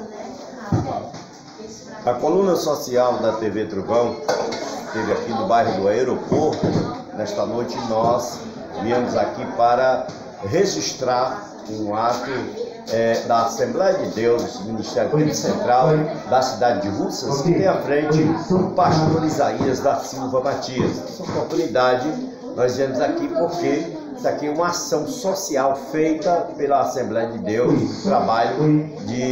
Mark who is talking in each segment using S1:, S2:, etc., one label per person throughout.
S1: A coluna social da TV Trovão esteve aqui no bairro do Aeroporto. Nesta noite nós viemos aqui para registrar um ato da Assembleia de Deus, Ministério Central da cidade de Russas, que tem à frente o pastor Isaías da Silva Matias. Nessa oportunidade nós viemos aqui porque isso aqui é uma ação social feita pela Assembleia de Deus, um trabalho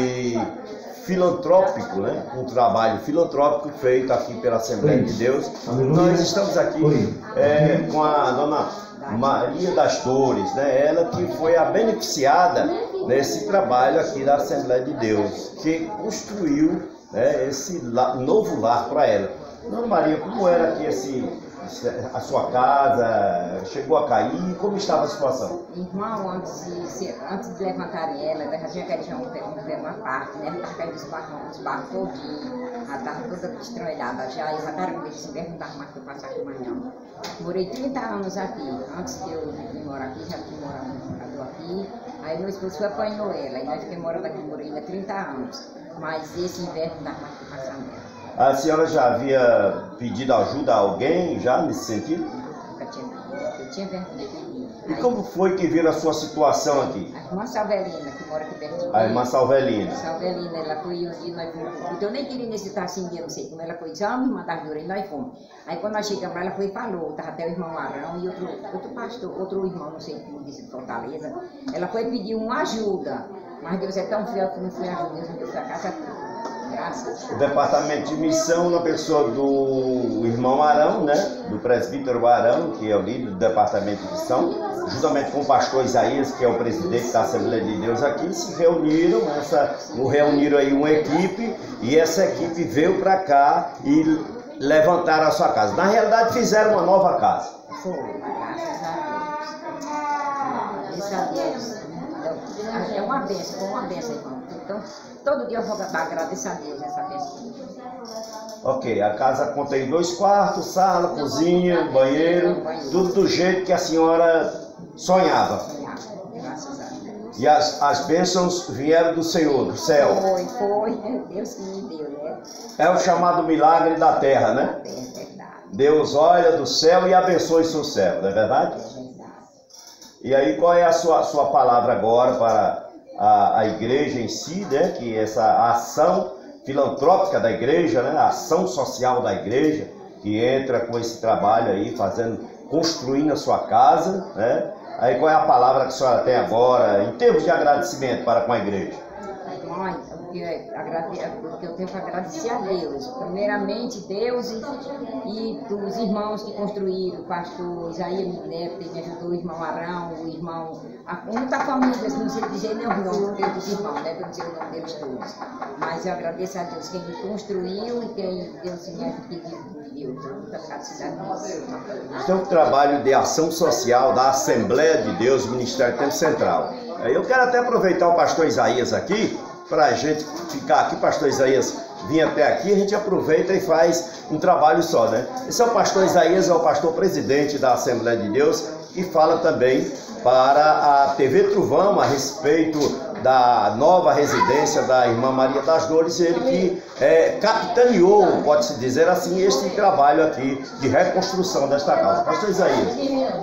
S1: filantrópico, né? Um trabalho filantrópico feito aqui pela Assembleia de Deus. Nós estamos aqui com a dona Maria das Dores, né? Ela que foi a beneficiada nesse trabalho aqui da Assembleia de Deus, que construiu, né, esse novo lar para ela. Dona Maria, como era aqui a sua casa? Chegou a cair? Como estava a situação?
S2: Irmão, antes de levantarem ela já tinha caído uma parte, né? Já caiu os barcos todinhos, já estava toda destroilhada já. Eu já estava com esse inverno, não estava mais para passar aqui mais não. Morei 30 anos aqui. Antes de eu vir morar aqui, já tinha morado aqui. Aí meu esposo apanhou ela, e nós ficamos morando aqui, morei ainda 30 anos. Mas esse inverno não estava mais para passar nela.
S1: A senhora já havia pedido ajuda a alguém, já nesse sentido?
S2: Nunca tinha pedido, eu tinha vergonha de pedir.
S1: E como foi que viram a sua situação aqui?
S2: A irmã Salvelina, que mora aqui pertinho.
S1: A irmã Salvelina.
S2: Salvelina, ela foi um dia, nós fomos. Então eu nem queria necessitar assim, eu não sei como ela foi, já me mandaram de nós fomos. Aí quando nós chegamos lá, ela foi e falou, estava até o irmão Arão e outro pastor, outro irmão, não sei como disse, de Fortaleza. Ela foi pedir uma ajuda, mas Deus é tão fiel que não foi ajuda, Deus me deu essa casa toda.
S1: O departamento de missão, na pessoa do irmão Arão, né, do presbítero Arão, que é o líder do departamento de missão, juntamente com o pastor Isaías, que é o presidente da Assembleia de Deus aqui, se reuniram, reuniram aí uma equipe, e essa equipe veio para cá e levantaram a sua casa. Na realidade, fizeram uma nova casa.
S2: Foi, graças a Deus. Graças a Deus. Então, é uma bênção, foi uma bênção, irmão. Então, todo dia eu vou agradecer a Deus essa bênção.
S1: Ok, a casa contém 2 quartos, sala, cozinha, banheiro, tudo do jeito que a senhora sonhava.
S2: Sonhava, graças a Deus.
S1: E as bênçãos vieram do Senhor, do céu.
S2: Foi, Deus que me deu, né?
S1: É o chamado milagre da terra, né?
S2: É verdade.
S1: Deus olha do céu e abençoa o seu céu, não é verdade?
S2: É verdade.
S1: E aí, qual é a sua palavra agora para a igreja em si, né? Que essa ação filantrópica da igreja, né? A ação social da igreja, que entra com esse trabalho aí, construindo a sua casa, né? Aí qual é a palavra que a senhora tem agora, em termos de agradecimento para com a igreja?
S2: Mãe, o que eu tenho para agradecer a Deus, primeiramente Deus e os irmãos que construíram, o pastor Isaías Neto, que me ajudou, o irmão Arão, o irmão, muita família, não sei dizer nem o nome dos irmãos, né, para dizer o nome deles todos, mas eu agradeço a Deus quem me construiu e quem Deus me deu, muita felicidade nisso.
S1: Este é um trabalho de ação social da Assembleia de Deus, Ministério Tempo Central. Eu quero até aproveitar o pastor Isaías aqui, para a gente ficar aqui, pastor Isaías vir até aqui, a gente aproveita e faz um trabalho só, né? Esse é o pastor Isaías, é o pastor presidente da Assembleia de Deus, e fala também para a TV Trovão a respeito da nova residência da irmã Maria das Dores, ele que capitaneou, pode-se dizer assim, este trabalho aqui de reconstrução desta casa. Pastor Isaías.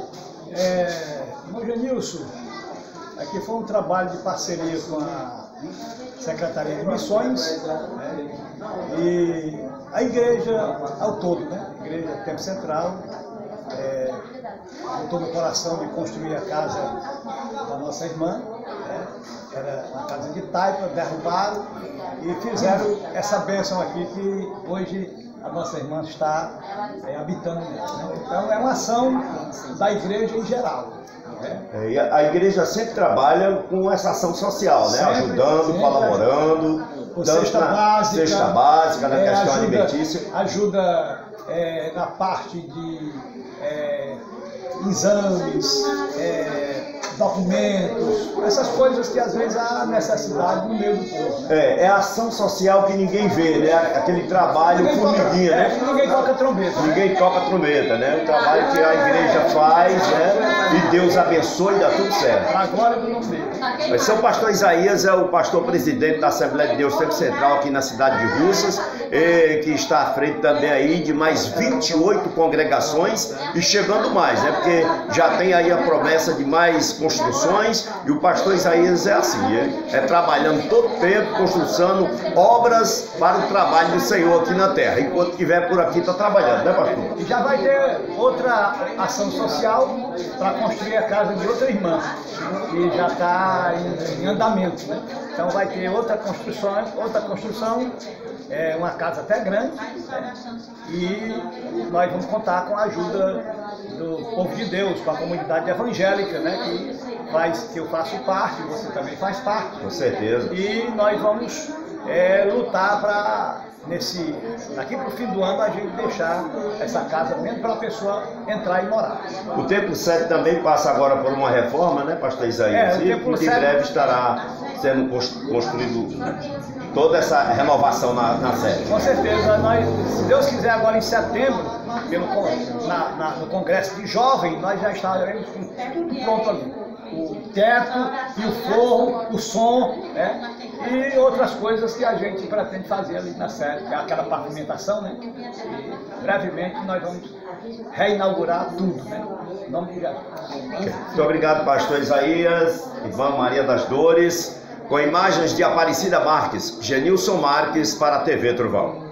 S3: Irmão Genilson, aqui foi um trabalho de parceria com a Secretaria de Missões, né? E a igreja ao todo, né? A igreja Tempo Central, botou no coração de construir a casa da nossa irmã, né? Era uma casa de taipa, derrubaram e fizeram essa bênção aqui que hoje a nossa irmã está habitando nela, né? Então é uma ação da igreja em geral.
S1: E a igreja sempre trabalha com essa ação social, né? Ajudando, colaborando,
S3: cesta
S1: básica, na questão alimentícia.
S3: Ajuda na parte de exames, documentos, essas coisas que às vezes há necessidade no meio do povo. Né?
S1: É a ação social que ninguém vê, né? Aquele trabalho formiguinha, né?
S3: Ninguém toca trombeta.
S1: Ninguém toca trombeta, né? O trabalho que a igreja faz, né? E Deus abençoe e dá tudo certo.
S3: Para a glória do nome dele.
S1: Mas seu pastor Isaías é o pastor presidente da Assembleia de Deus Tempo Central aqui na cidade de Russas, que está à frente também aí de mais 28 congregações e chegando mais, né? Porque já tem aí a promessa de mais construções e o pastor Isaías é assim, é trabalhando todo o tempo, construindo obras para o trabalho do Senhor aqui na terra. Enquanto estiver por aqui, está trabalhando, né, pastor?
S3: E já vai ter outra ação social para construir a casa de outra irmã, que já está em andamento, né? Então vai ter outra construção, uma casa até grande, né? E nós vamos contar com a ajuda do povo de Deus, com a comunidade evangélica, né? Que eu faço parte, você também faz parte.
S1: Com certeza.
S3: E nós vamos lutar para, daqui para o fim do ano, a gente deixar essa casa mesmo para a pessoa entrar e morar.
S1: O Templo 7 também passa agora por uma reforma, né, pastor Isaías?
S3: O
S1: e
S3: Templo
S1: em
S3: 7...
S1: breve estará sendo construído toda essa renovação na sede.
S3: Com certeza, se Deus quiser, agora em setembro, no Congresso de Jovem, nós já estaremos com tudo pronto ali. O teto e o forro, o som, né? E outras coisas que a gente pretende fazer ali na sede, que é aquela pavimentação, né? E brevemente nós vamos reinaugurar tudo, né? Em nome de Jesus.
S1: Muito obrigado, pastor Isaías, irmã Maria das Dores, com imagens de Aparecida Marques, Genilson Marques para a TV Trovão.